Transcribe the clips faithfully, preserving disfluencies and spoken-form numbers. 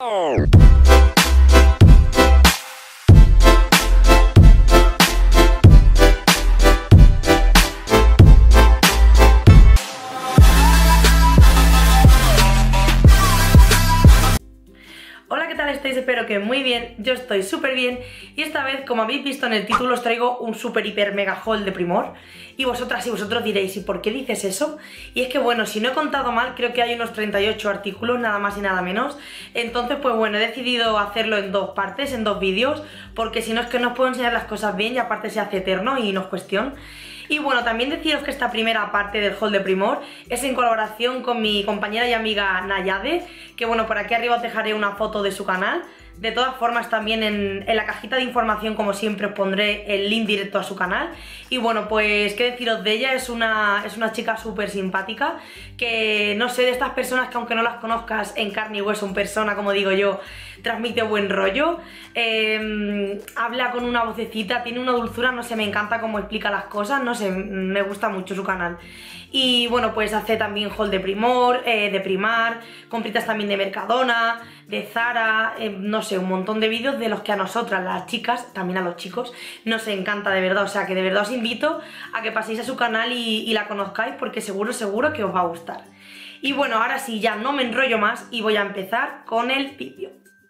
Hola, ¿qué tal estáis? Espero que muy bien, yo estoy súper bien y esta vez, como habéis visto en el título, os traigo un super hiper mega haul de Primor. Y vosotras y vosotros diréis, ¿y por qué dices eso? Y es que bueno, si no he contado mal, creo que hay unos treinta y ocho artículos, nada más y nada menos. Entonces pues bueno, he decidido hacerlo en dos partes, en dos vídeos, porque si no es que no os puedo enseñar las cosas bien y aparte se hace eterno y no es cuestión. Y bueno, también deciros que esta primera parte del haul de Primor es en colaboración con mi compañera y amiga Nayade, que bueno, por aquí arriba os dejaré una foto de su canal. De todas formas, también en, en la cajita de información, como siempre, os pondré el link directo a su canal. Y bueno, pues qué deciros de ella, es una, es una chica súper simpática, que no sé, de estas personas que aunque no las conozcas en carne y hueso en persona, como digo yo, transmite buen rollo, eh, habla con una vocecita, tiene una dulzura, no sé, me encanta cómo explica las cosas, no sé, me gusta mucho su canal. Y bueno, pues hace también haul de Primor, eh, de Primar, compritas también de Mercadona, de Zara, eh, no sé, un montón de vídeos de los que a nosotras, las chicas, también a los chicos, nos encanta de verdad. O sea que de verdad os invito a que paséis a su canal y, y la conozcáis, porque seguro, seguro que os va a gustar. Y bueno, ahora sí, ya no me enrollo más y voy a empezar con el vídeo.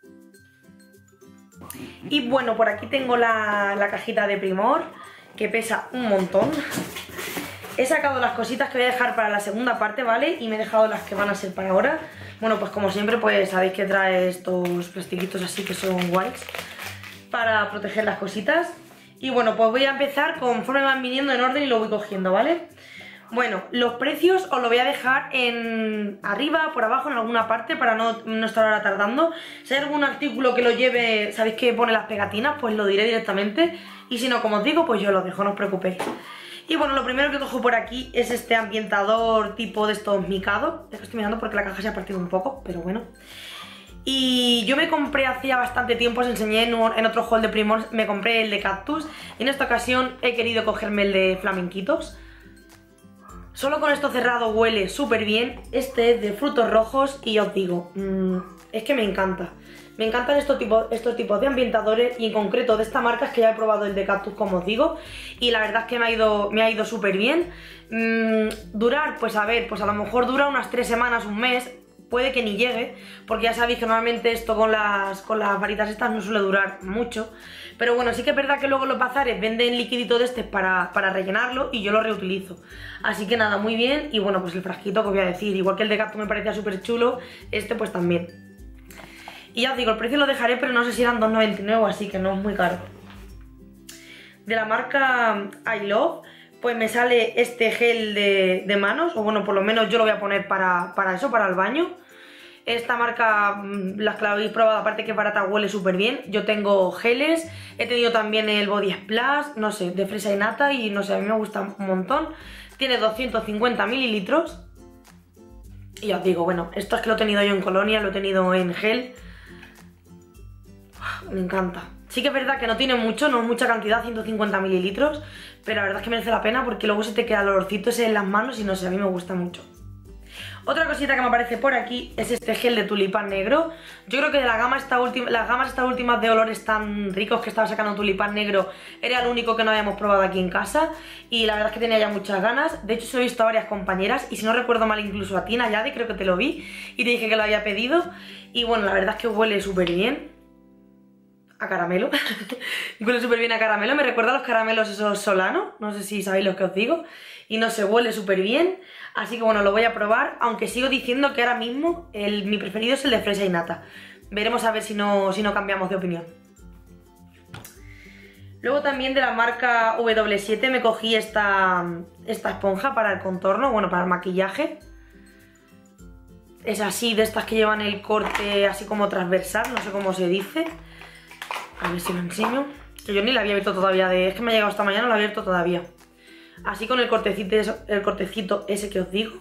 Y bueno, por aquí tengo la, la cajita de Primor, que pesa un montón. He sacado las cositas que voy a dejar para la segunda parte, ¿vale? Y me he dejado las que van a ser para ahora. Bueno, pues como siempre, pues sabéis que trae estos plastiquitos así que son guays para proteger las cositas. Y bueno, pues voy a empezar conforme van viniendo en orden y lo voy cogiendo, ¿vale? Bueno, los precios os lo voy a dejar en arriba, por abajo, en alguna parte, para no, no estar ahora tardando. Si hay algún artículo que lo lleve, sabéis que pone las pegatinas, pues lo diré directamente. Y si no, como os digo, pues yo lo dejo, no os preocupéis. Y bueno, lo primero que cojo por aquí es este ambientador tipo de estos micados. Estoy mirando porque la caja se ha partido un poco, pero bueno. Y yo me compré hacía bastante tiempo, os enseñé en, en otro haul de Primor, me compré el de cactus. Y en esta ocasión he querido cogerme el de flamenquitos. Solo con esto cerrado huele súper bien. Este es de frutos rojos y ya os digo, mmm, es que me encanta. Me encantan estos tipos, estos tipos de ambientadores y en concreto de esta marca es que ya he probado el de cactus, como os digo, y la verdad es que me ha ido, me ha ido súper bien. Mm, durar, pues a ver, pues a lo mejor dura unas tres semanas, un mes, puede que ni llegue, porque ya sabéis que normalmente esto con las, con las varitas estas no suele durar mucho. Pero bueno, sí que es verdad que luego los bazares venden liquidito de este para, para rellenarlo y yo lo reutilizo. Así que nada, muy bien. Y bueno, pues el frasquito que os voy a decir, igual que el de cactus me parecía súper chulo, este pues también. Y ya os digo, el precio lo dejaré, pero no sé si eran dos noventa y nueve, así que no es muy caro. De la marca I Love, pues me sale este gel de, de manos, o bueno, por lo menos yo lo voy a poner para, para eso, para el baño. Esta marca, las que la habéis probado, aparte que barata, huele súper bien. Yo tengo geles, he tenido también el Body Splash, no sé, de fresa y nata, y no sé, a mí me gusta un montón. Tiene doscientos cincuenta mililitros. Y ya os digo, bueno, esto es que lo he tenido yo en colonia, lo he tenido en gel. Me encanta. Sí que es verdad que no tiene mucho, no es mucha cantidad, ciento cincuenta mililitros, pero la verdad es que merece la pena porque luego se te queda el olorcito ese en las manos y no sé, a mí me gusta mucho. Otra cosita que me aparece por aquí es este gel de tulipán negro. Yo creo que de la gama esta última, las gamas estas últimas de olores tan ricos que estaba sacando tulipán negro, era el único que no habíamos probado aquí en casa y la verdad es que tenía ya muchas ganas. De hecho se lo he visto a varias compañeras y si no recuerdo mal incluso a ti, Nayade, creo que te lo vi y te dije que lo había pedido. Y bueno, la verdad es que huele súper bien a caramelo. Huele súper bien a caramelo, me recuerda a los caramelos esos Solano, no sé si sabéis lo que os digo. Y no sé, huele súper bien, así que bueno, lo voy a probar, aunque sigo diciendo que ahora mismo el, mi preferido es el de fresa y nata. Veremos a ver si no, si no cambiamos de opinión. Luego también de la marca W siete me cogí esta, esta esponja para el contorno, bueno, para el maquillaje. Es así, de estas que llevan el corte así como transversal, no sé cómo se dice. A ver si lo enseño. Que yo ni la había abierto todavía, de, es que me ha llegado esta mañana, no la he abierto todavía. Así con el cortecito, el cortecito ese que os digo.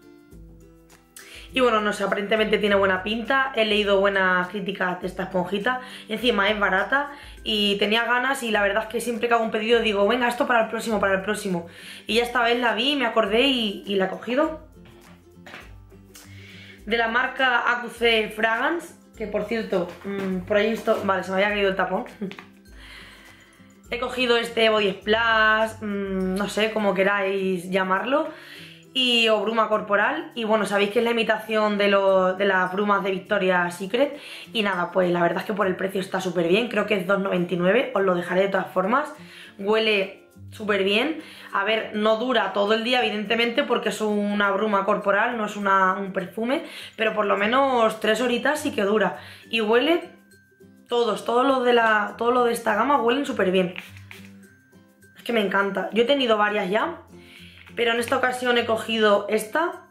Y bueno, no sé, aparentemente tiene buena pinta. He leído buenas críticas de esta esponjita. Encima es barata y tenía ganas y la verdad es que siempre que hago un pedido digo, venga, esto para el próximo, para el próximo. Y ya esta vez la vi, me acordé y, y la he cogido. De la marca A Q C Fragrance. que por cierto, mmm, por ahí he visto... Vale, se me había caído el tapón. He cogido este Body Splash, mmm, no sé cómo queráis llamarlo, y o bruma corporal, y bueno, sabéis que es la imitación de, lo, de las brumas de Victoria's Secret, y nada, pues la verdad es que por el precio está súper bien, creo que es dos noventa y nueve, os lo dejaré de todas formas, huele súper bien, a ver, no dura todo el día evidentemente porque es una bruma corporal, no es una, un perfume, pero por lo menos tres horitas sí que dura, y huele, todos, todos los de, la, todo lo de esta gama huelen súper bien, es que me encanta, yo he tenido varias ya, pero en esta ocasión he cogido esta,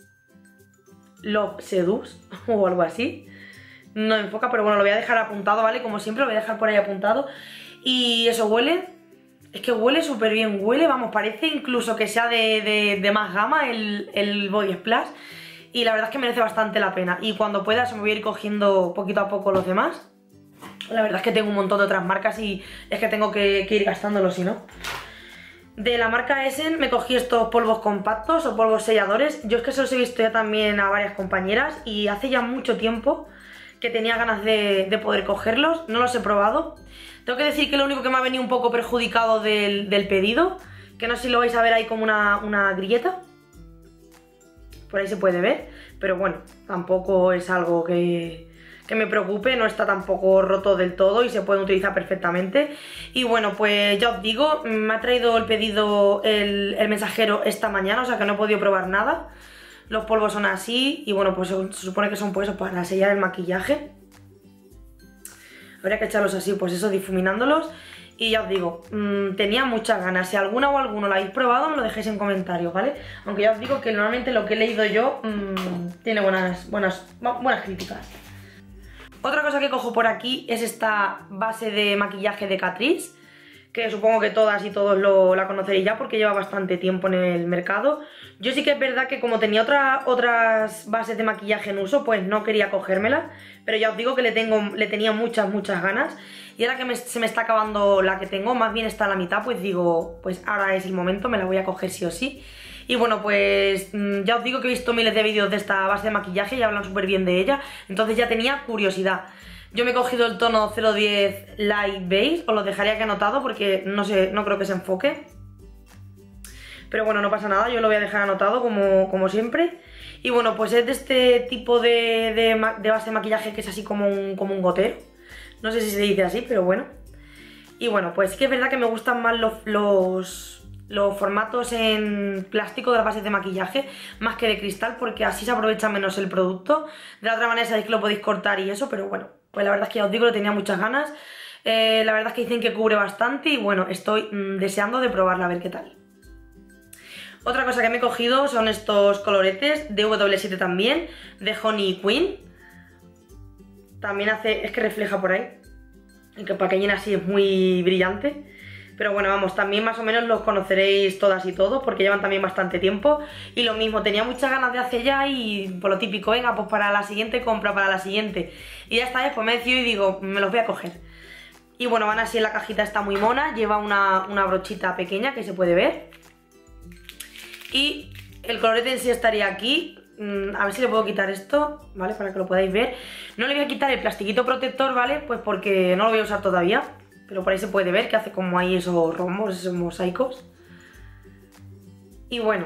Love Seduce o algo así. No enfoca, pero bueno, lo voy a dejar apuntado, ¿vale? Como siempre, lo voy a dejar por ahí apuntado. Y eso huele, es que huele súper bien, huele, vamos, parece incluso que sea de, de, de más gama el, el Body Splash. Y la verdad es que merece bastante la pena. Y cuando pueda se me voy a ir cogiendo poquito a poco los demás. La verdad es que tengo un montón de otras marcas y es que tengo que, que ir gastándolos, si no. De la marca Essen me cogí estos polvos compactos o polvos selladores. Yo es que se los he visto ya también a varias compañeras y hace ya mucho tiempo que tenía ganas de, de poder cogerlos. No los he probado. Tengo que decir que lo único que me ha venido un poco perjudicado del, del pedido, que no sé si lo vais a ver ahí como una, una grilleta. Por ahí se puede ver, pero bueno, tampoco es algo que... que me preocupe, no está tampoco roto del todo y se puede utilizar perfectamente. Y bueno, pues ya os digo, me ha traído el pedido el, el mensajero esta mañana, o sea que no he podido probar nada. Los polvos son así y bueno, pues se, se supone que son pues para sellar el maquillaje. Habría que echarlos así, pues eso, difuminándolos. Y ya os digo, mmm, tenía muchas ganas. Si alguna o alguno lo habéis probado, me lo dejéis en comentarios, ¿vale? Aunque ya os digo que normalmente lo que he leído yo mmm, tiene buenas, buenas, buenas críticas. Otra cosa que cojo por aquí es esta base de maquillaje de Catrice, que supongo que todas y todos lo, la conoceréis ya porque lleva bastante tiempo en el mercado. Yo sí que es verdad que como tenía otra, otras bases de maquillaje en uso, pues no quería cogérmelas, pero ya os digo que le, tengo, le tenía muchas, muchas ganas. Y ahora que me, se me está acabando la que tengo, más bien está a la mitad, pues digo, pues ahora es el momento, me la voy a coger sí o sí. Y bueno, pues ya os digo que he visto miles de vídeos de esta base de maquillaje y hablan súper bien de ella, entonces ya tenía curiosidad. Yo me he cogido el tono cero diez Light Base, os lo dejaría aquí anotado porque no sé, no creo que se enfoque. Pero bueno, no pasa nada, yo lo voy a dejar anotado como, como siempre. Y bueno, pues es de este tipo de, de, de base de maquillaje que es así como un, como un gotero. No sé si se dice así, pero bueno. Y bueno, pues sí que es verdad que me gustan más los... los los formatos en plástico de las bases de maquillaje más que de cristal porque así se aprovecha menos el producto. De la otra manera sabéis que lo podéis cortar y eso, pero bueno, pues la verdad es que ya os digo, le tenía muchas ganas. Eh, la verdad es que dicen que cubre bastante y bueno, estoy mmm, deseando de probarla a ver qué tal. Otra cosa que me he cogido son estos coloretes de W siete también, de Honey Queen. También hace, es que refleja por ahí, y que para que llene así es muy brillante. Pero bueno, vamos, también más o menos los conoceréis todas y todos porque llevan también bastante tiempo. Y lo mismo, tenía muchas ganas de hacer ya y por lo típico, venga, pues para la siguiente compra, para la siguiente. Y ya esta vez pues me he decidido y digo, me los voy a coger. Y bueno, van así en la cajita, está muy mona, lleva una, una brochita pequeña que se puede ver. Y el colorete en sí estaría aquí, a ver si le puedo quitar esto, ¿vale? Para que lo podáis ver. No le voy a quitar el plastiquito protector, ¿vale? Pues porque no lo voy a usar todavía. Pero por ahí se puede ver que hace como ahí esos rombos, esos mosaicos. Y bueno,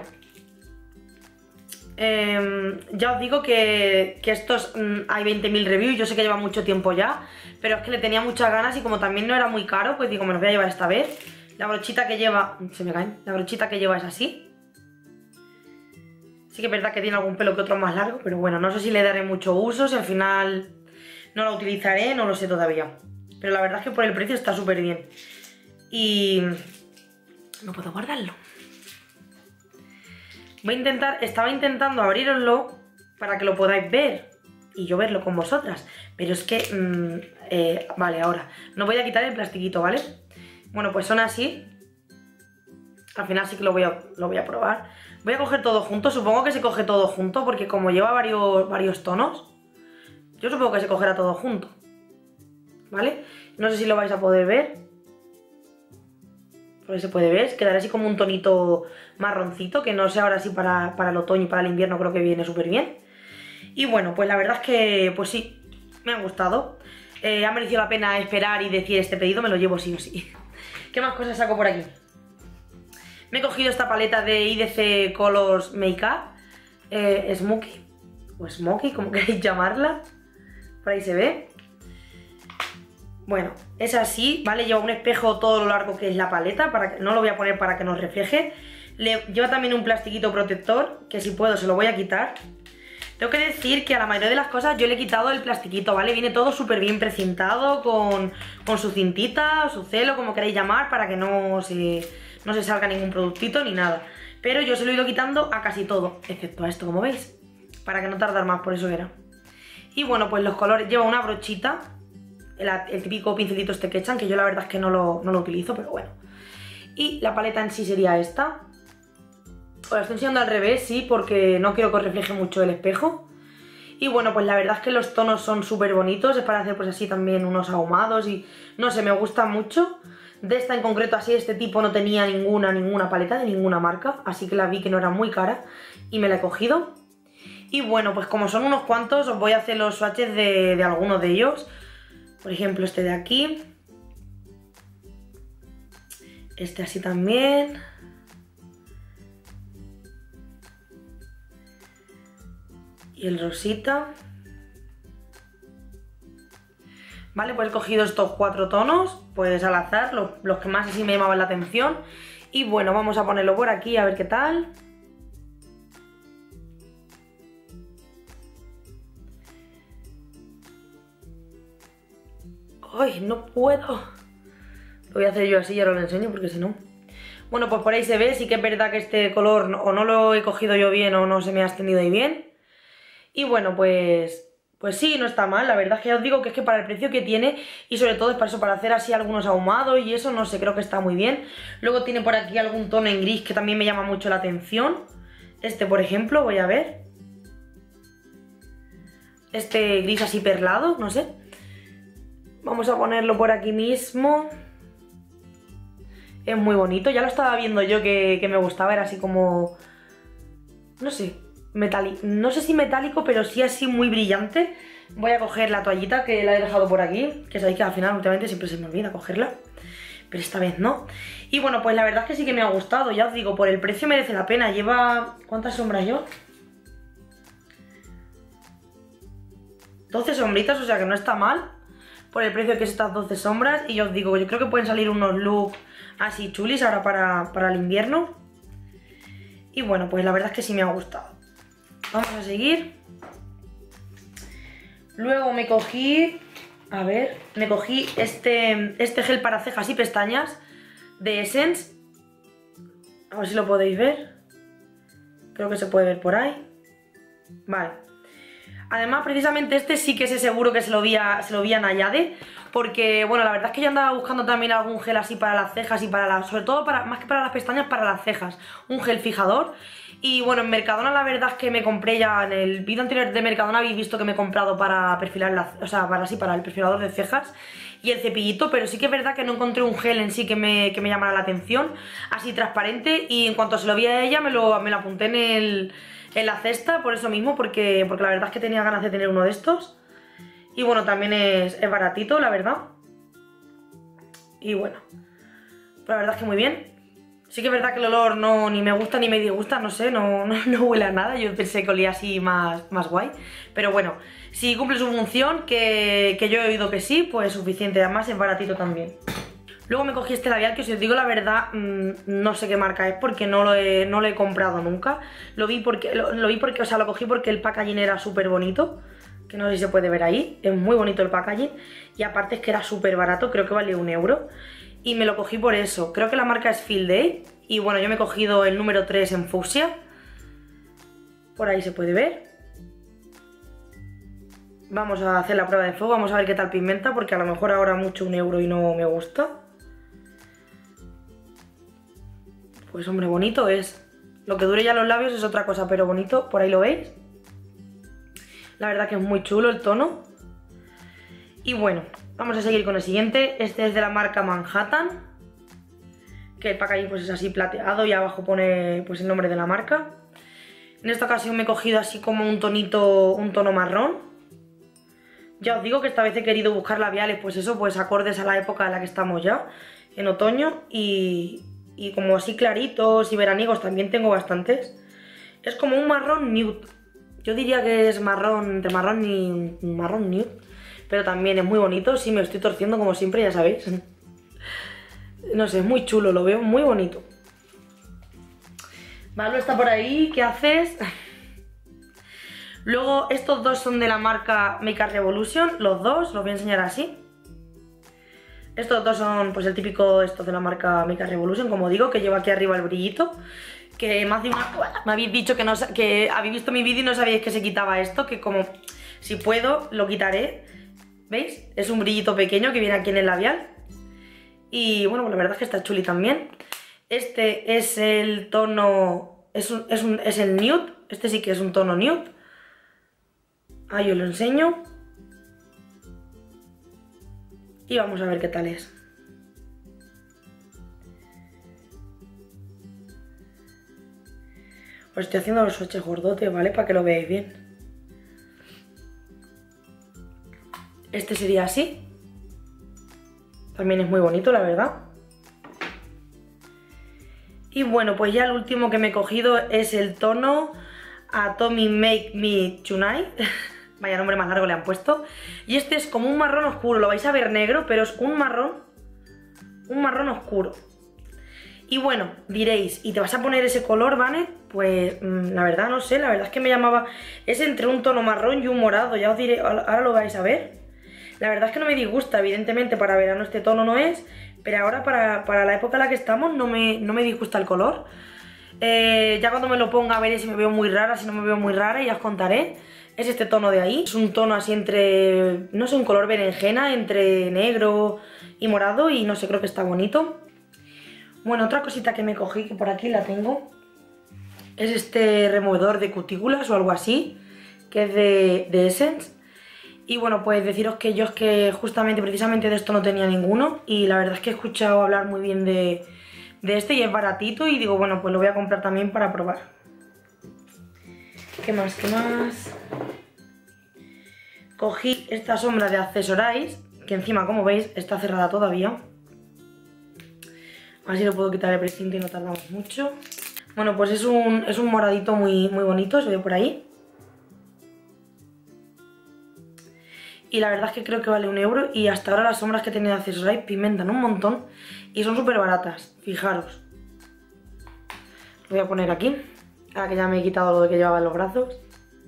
eh, ya os digo que, que estos mmm, hay veinte mil reviews, yo sé que lleva mucho tiempo ya, pero es que le tenía muchas ganas y como también no era muy caro, pues digo, me los voy a llevar esta vez. La brochita que lleva, se me caen, la brochita que lleva es así. Sí que es verdad que tiene algún pelo que otro más largo, pero bueno, no sé si le daré mucho uso, si al final no la utilizaré, no lo sé todavía. Pero la verdad es que por el precio está súper bien. Y no puedo guardarlo. Voy a intentar, estaba intentando abriroslo para que lo podáis ver y yo verlo con vosotras. Pero es que, mmm, eh, vale, ahora. No voy a quitar el plastiquito, ¿vale? Bueno, pues son así. Al final sí que lo voy a, lo voy a probar. Voy a coger todo junto, supongo que se coge todo junto porque como lleva varios, varios tonos, yo supongo que se cogerá todo junto. ¿Vale? No sé si lo vais a poder ver. Por ahí se puede ver, quedará así como un tonito marroncito, que no sé ahora sí para, para el otoño y para el invierno creo que viene súper bien. Y bueno, pues la verdad es que, pues sí, me han gustado. Eh, ha merecido la pena esperar y decir este pedido, me lo llevo sí o sí. ¿Qué más cosas saco por aquí? Me he cogido esta paleta de I D C Colors Makeup eh, Smokey, o Smokey, como queréis llamarla. Por ahí se ve. Bueno, es así, ¿vale? Lleva un espejo todo lo largo que es la paleta, para que, no lo voy a poner para que nos refleje. Le, lleva también un plastiquito protector, que si puedo se lo voy a quitar. Tengo que decir que a la mayoría de las cosas yo le he quitado el plastiquito, ¿vale? Viene todo súper bien precintado, con, con su cintita o su celo, como queréis llamar, para que no se, no se salga ningún productito ni nada. Pero yo se lo he ido quitando a casi todo, excepto a esto, como veis, para que no tardar más, por eso era. Y bueno, pues los colores, lleva una brochita, el, el típico pincelito este que echan, que yo la verdad es que no lo, no lo utilizo, pero bueno. Y la paleta en sí sería esta. Os la estoy enseñando al revés, sí, porque no quiero que os refleje mucho el espejo. Y bueno, pues la verdad es que los tonos son súper bonitos, es para hacer pues así también unos ahumados y no sé, me gusta mucho. De esta en concreto, así de este tipo, no tenía ninguna, ninguna paleta de ninguna marca, así que la vi que no era muy cara y me la he cogido. Y bueno, pues como son unos cuantos, os voy a hacer los swatches de, de algunos de ellos. Por ejemplo, este de aquí. Este así también. Y el rosita. Vale, pues he cogido estos cuatro tonos, pues al azar, los, los que más así me llamaban la atención. Y bueno, vamos a ponerlo por aquí a ver qué tal. ¡Ay, no puedo! Lo voy a hacer yo así y ahora lo enseño porque si no... Bueno, pues por ahí se ve, sí que es verdad que este color o no lo he cogido yo bien o no se me ha extendido ahí bien. Y bueno, pues... Pues sí, no está mal, la verdad es que ya os digo que es que para el precio que tiene y sobre todo es para eso, para hacer así algunos ahumados y eso, no sé, creo que está muy bien. Luego tiene por aquí algún tono en gris que también me llama mucho la atención. Este, por ejemplo, voy a ver. Este gris así perlado, no sé. Vamos a ponerlo por aquí mismo. Es muy bonito, ya lo estaba viendo yo que, que me gustaba, era así como... No sé... Metálico, no sé si metálico, pero sí así muy brillante. Voy a coger la toallita que la he dejado por aquí, que sabéis que al final últimamente siempre se me olvida cogerla, pero esta vez no. Y bueno, pues la verdad es que sí que me ha gustado, ya os digo, por el precio merece la pena. Lleva... ¿Cuántas sombras lleva? doce sombritas, o sea que no está mal por el precio que es estas doce sombras. Y ya os digo, yo creo que pueden salir unos looks así chulis ahora para, para el invierno. Y bueno, pues la verdad es que sí me ha gustado. Vamos a seguir. Luego me cogí, a ver, me cogí este, este gel para cejas y pestañas de Essence. A ver si lo podéis ver. Creo que se puede ver por ahí. Vale. Además, precisamente este sí que sé seguro que se lo vi a, se lo vi a Nayade. Porque, bueno, la verdad es que yo andaba buscando también algún gel así para las cejas y para las... Sobre todo, para, más que para las pestañas, para las cejas. Un gel fijador. Y bueno, en Mercadona la verdad es que me compré ya, en el vídeo anterior de Mercadona habéis visto que me he comprado para perfilar las, o sea, para así, para el perfilador de cejas y el cepillito, pero sí que es verdad que no encontré un gel en sí que me, que me llamara la atención, así transparente, y en cuanto se lo vi a ella me lo, me lo apunté en, el, en la cesta, por eso mismo, porque, porque la verdad es que tenía ganas de tener uno de estos. Y bueno, también es, es baratito, la verdad. Y bueno, pues la verdad es que muy bien. Sí que es verdad que el olor no ni me gusta ni me disgusta, no sé, no, no, no huele a nada. Yo pensé que olía así más, más guay. Pero bueno, si cumple su función, que, que yo he oído que sí, pues suficiente. Además es baratito también. Luego me cogí este labial que, si os digo la verdad, mmm, no sé qué marca es porque no lo he, no lo he comprado nunca. Lo vi porque, lo, lo vi porque, o sea, lo cogí porque el packaging era súper bonito. Que no sé si se puede ver ahí, es muy bonito el packaging. Y aparte es que era súper barato, creo que valía un euro. Y me lo cogí por eso, creo que la marca es Field Day. Y bueno, yo me he cogido el número tres en fucsia. Por ahí se puede ver. Vamos a hacer la prueba de fuego, vamos a ver qué tal pigmenta, porque a lo mejor ahora mucho un euro y no me gusta. Pues hombre, bonito es. Lo que dure ya los labios es otra cosa, pero bonito, por ahí lo veis. La verdad que es muy chulo el tono. Y bueno, vamos a seguir con el siguiente. Este es de la marca Manhattan, que el packaging pues es así plateado y abajo pone pues el nombre de la marca. En esta ocasión me he cogido así como un tonito, un tono marrón. Ya os digo que esta vez he querido buscar labiales, pues eso, pues acordes a la época en la que estamos ya, en otoño, y, y como así claritos y veraniegos también tengo bastantes. Es como un marrón nude. Yo diría que es marrón, entre marrón y marrón nude, pero también es muy bonito. Sí, me lo estoy torciendo como siempre, ya sabéis. No sé, es muy chulo, lo veo muy bonito. Vale, está por ahí, ¿qué haces? Luego estos dos son de la marca Make Up Revolution, los dos, los voy a enseñar así. Estos dos son pues el típico estos de la marca Make Up Revolution, como digo, que lleva aquí arriba el brillito. Que más de una, me habéis dicho que, no, que habéis visto mi vídeo y no sabíais que se quitaba esto, que como si puedo lo quitaré. ¿Veis? Es un brillito pequeño que viene aquí en el labial. Y bueno, pues la verdad es que está chuli también. Este es el tono, es, un, es, un, es el nude, este sí que es un tono nude. Ahí os lo enseño. Y vamos a ver qué tal es. Os estoy haciendo los swatches gordotes, ¿vale? Para que lo veáis bien. Este sería así. También es muy bonito, la verdad. Y bueno, pues ya el último que me he cogido es el tono Atomic Make Me Tonight. Vaya nombre más largo le han puesto. Y este es como un marrón oscuro. Lo vais a ver negro, pero es un marrón. Un marrón oscuro. Y bueno, diréis, ¿y te vas a poner ese color, Vane? Pues mmm, la verdad no sé, la verdad es que me llamaba... Es entre un tono marrón y un morado, ya os diré, ahora lo vais a ver. La verdad es que no me disgusta, evidentemente para verano este tono no es, pero ahora para, para la época en la que estamos no me, no me disgusta el color. Eh, ya cuando me lo ponga veré si me veo muy rara, si no me veo muy rara y ya os contaré. Es este tono de ahí, es un tono así entre, no sé, un color berenjena, entre negro y morado y no sé, creo que está bonito. Bueno, otra cosita que me cogí, que por aquí la tengo, es este removedor de cutículas o algo así, que es de, de Essence. Y bueno, pues deciros que yo es que justamente, precisamente de esto no tenía ninguno y la verdad es que he escuchado hablar muy bien de, de este y es baratito y digo, bueno, pues lo voy a comprar también para probar. ¿Qué más? ¿Qué más? Cogí esta sombra de Accessorize, que encima, como veis, está cerrada todavía. Así lo puedo quitar el precinto y no tardamos mucho. Bueno, pues es un, es un moradito muy, muy bonito, se ve por ahí. Y la verdad es que creo que vale un euro y hasta ahora las sombras que he tenido de Accessorize pigmentan un montón y son súper baratas, fijaros. Lo voy a poner aquí, ahora que ya me he quitado lo de que llevaba en los brazos.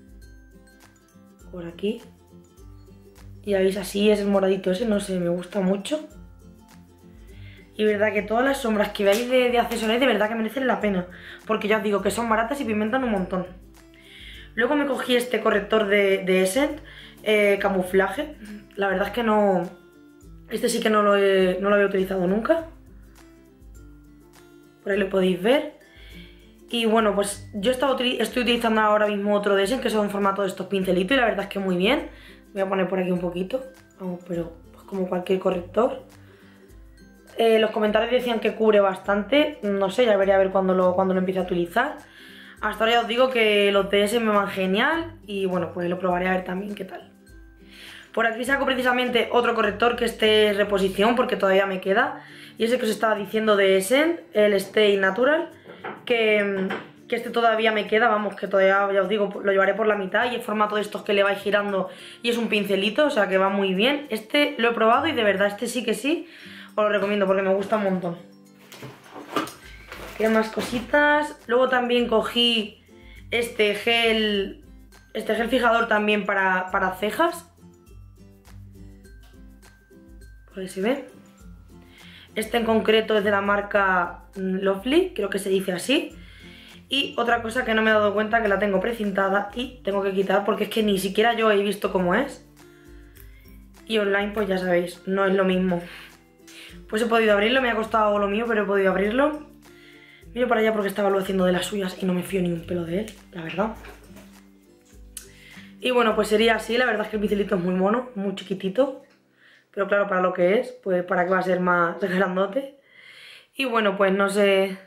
Por aquí. Y ya veis, así es el moradito ese, no sé, me gusta mucho. Y verdad que todas las sombras que veáis de, de Accessorize de verdad que merecen la pena. Porque ya os digo que son baratas y pigmentan un montón. Luego me cogí este corrector de, de Essence, eh, camuflaje. La verdad es que no... Este sí que no lo, he, no lo había utilizado nunca. Por ahí lo podéis ver. Y bueno, pues yo estaba, estoy utilizando ahora mismo otro de Essence, que son en formato de estos pincelitos. Y la verdad es que muy bien. Voy a poner por aquí un poquito. Vamos, pero pues como cualquier corrector. Eh, los comentarios decían que cubre bastante, no sé, ya veré a ver cuando lo, cuando lo empiece a utilizar. Hasta ahora ya os digo que los D S me van genial y bueno, pues lo probaré a ver también qué tal. Por aquí saco precisamente otro corrector que este es reposición porque todavía me queda. Y ese que os estaba diciendo de Essence, el Stay Natural, que, que este todavía me queda, vamos, que todavía, ya os digo, lo llevaré por la mitad y es formato de estos que le vais girando y es un pincelito, o sea que va muy bien. Este lo he probado y de verdad este sí que sí. Os lo recomiendo porque me gusta un montón. ¿Qué más cositas? Luego también cogí este gel, este gel fijador también para, para cejas. Por ahí se ve. Este en concreto es de la marca Lovely, creo que se dice así. Y otra cosa que no me he dado cuenta, que la tengo precintada y tengo que quitar porque es que ni siquiera yo he visto cómo es. Y online pues ya sabéis, no es lo mismo. Pues he podido abrirlo, me ha costado lo mío, pero he podido abrirlo. Miro para allá porque estaba lo haciendo de las suyas y no me fío ni un pelo de él, la verdad. Y bueno, pues sería así, la verdad es que el pincelito es muy mono, muy chiquitito. Pero claro, para lo que es, pues para que va a ser más grandote. Y bueno, pues no sé...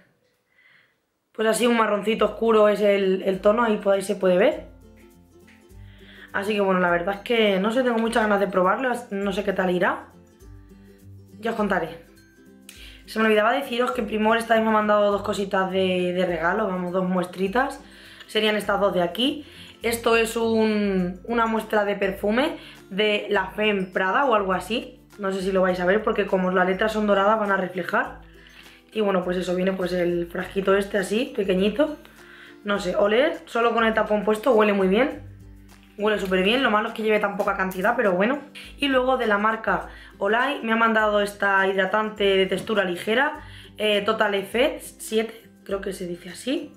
Pues así un marroncito oscuro es el, el tono, ahí por ahí se puede ver. Así que bueno, la verdad es que no sé, tengo muchas ganas de probarlo, no sé qué tal irá. Ya os contaré. Se me olvidaba deciros que Primor esta vez me ha mandado dos cositas de, de regalo, vamos, dos muestritas. Serían estas dos de aquí. Esto es un, una muestra de perfume de La Femme Prada o algo así. No sé si lo vais a ver porque como las letras son doradas van a reflejar. Y bueno, pues eso, viene pues el frasquito este así, pequeñito. No sé, oler, solo con el tapón puesto huele muy bien. Huele súper bien, lo malo es que lleve tan poca cantidad, pero bueno. Y luego de la marca Olay me ha mandado esta hidratante de textura ligera, eh, Total Effect siete, creo que se dice así.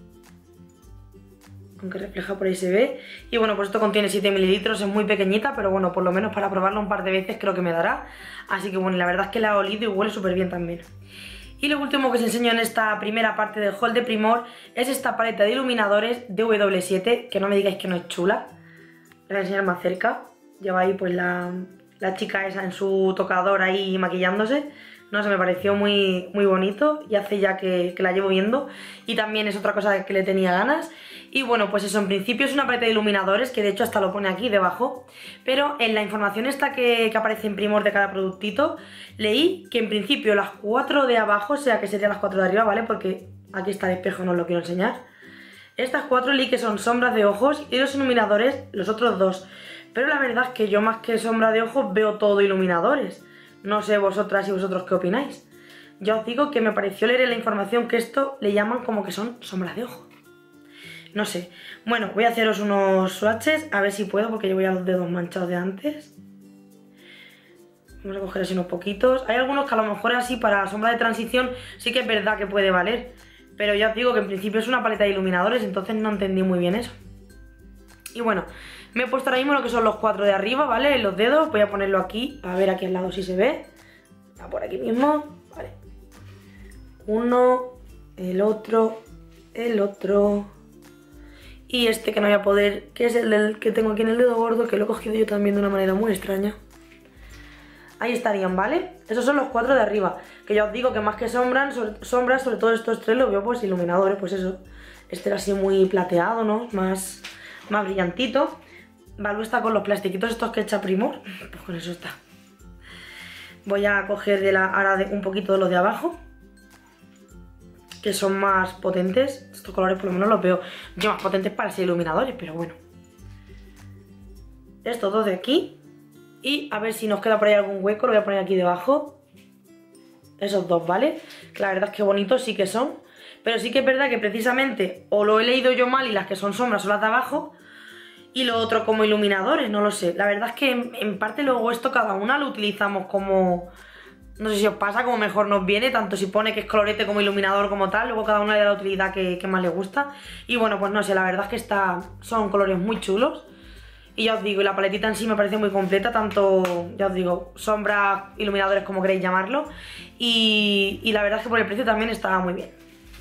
Aunque refleja por ahí se ve. Y bueno, pues esto contiene siete mililitros, es muy pequeñita, pero bueno, por lo menos para probarlo un par de veces creo que me dará. Así que bueno, la verdad es que la he olido y huele súper bien también. Y lo último que os enseño en esta primera parte del haul de Primor es esta paleta de iluminadores de W siete, que no me digáis que no es chula. Voy a enseñar más cerca. Lleva ahí pues la, la chica esa en su tocador ahí maquillándose. No sé, me pareció muy, muy bonito y hace ya que, que la llevo viendo. Y también es otra cosa que le tenía ganas. Y bueno, pues eso, en principio es una paleta de iluminadores, que de hecho hasta lo pone aquí debajo. Pero en la información esta que, que aparece en Primor de cada productito, leí que en principio las cuatro de abajo, o sea que serían las cuatro de arriba, ¿vale? Porque aquí está el espejo, no os lo quiero enseñar. Estas cuatro leí que son sombras de ojos y los iluminadores, los otros dos. Pero la verdad es que yo más que sombra de ojos veo todo iluminadores. No sé vosotras y vosotros qué opináis. Yo os digo que me pareció leer en la información que esto le llaman como que son sombras de ojo. No sé. Bueno, voy a haceros unos swatches, a ver si puedo, porque llevo ya los dedos manchados de antes. Vamos a coger así unos poquitos. Hay algunos que a lo mejor así para sombra de transición sí que es verdad que puede valer. Pero ya os digo que en principio es una paleta de iluminadores, entonces no entendí muy bien eso. Y bueno, me he puesto ahora mismo lo que son los cuatro de arriba, ¿vale? Los dedos, voy a ponerlo aquí, a ver aquí al lado si se ve. Por aquí mismo, vale. Uno, el otro, el otro... Y este que no voy a poder, que es el del que tengo aquí en el dedo gordo, que lo he cogido yo también de una manera muy extraña. Ahí estarían, ¿vale? Esos son los cuatro de arriba. Que ya os digo que más que sombras, sobre, sombras, sobre todo estos tres los veo pues iluminadores, pues eso. Este era así muy plateado, ¿no? Más, más brillantito. Balú está con los plastiquitos estos que echa Primor. Pues con eso está. Voy a coger de la, ahora de, un poquito de los de abajo, que son más potentes. Estos colores por lo menos los veo yo más potentes para ser iluminadores, pero bueno. Estos dos de aquí. Y a ver si nos queda por ahí algún hueco, lo voy a poner aquí debajo. Esos dos, ¿vale? Que la verdad es que bonitos sí que son. Pero sí que es verdad que precisamente o lo he leído yo mal y las que son sombras son las de abajo. Y lo otro como iluminadores, no lo sé. La verdad es que en, en parte luego esto cada una lo utilizamos como... No sé si os pasa, como mejor nos viene, tanto si pone que es colorete como iluminador como tal, luego cada una le da la utilidad que, que más le gusta. Y bueno, pues no sé, la verdad es que está, son colores muy chulos. Y ya os digo, y la paletita en sí me parece muy completa, tanto, ya os digo, sombras, iluminadores, como queréis llamarlo. Y, y la verdad es que por el precio también estaba muy bien.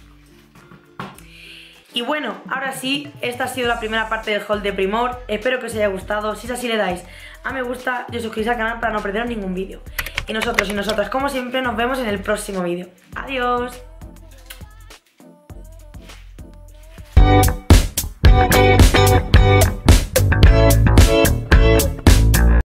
Y bueno, ahora sí, esta ha sido la primera parte del haul de Primor. Espero que os haya gustado. Si es así, le dais a me gusta y os suscribís al canal para no perderos ningún vídeo. Y nosotros y nosotras, como siempre, nos vemos en el próximo vídeo. ¡Adiós!